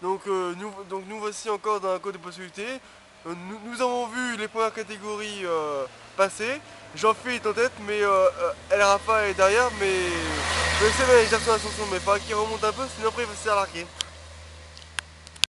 Donc nous voici encore dans un code de possibilité. Nous avons vu les premières catégories passer. Jean-Philippe est en tête, mais El Rafa est derrière. Mais je sais bien, Gerson Ascension, mais il faudra qu'il remonte un peu, sinon après il va se faire larguer.